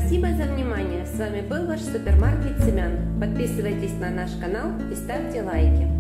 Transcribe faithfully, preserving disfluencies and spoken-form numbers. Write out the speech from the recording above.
Спасибо за внимание. С вами был ваш супермаркет семян. Подписывайтесь на наш канал и ставьте лайки.